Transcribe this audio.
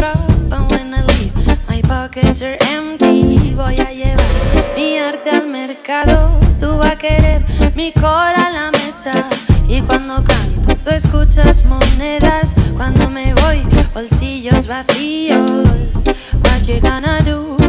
drop and when I leave my pockets are empty. Voy a llevar mi arte al mercado, tú vas a querer mi cora a la mesa. Y cuando canto tú escuchas monedas, cuando me voy bolsillos vacíos. What you gonna do?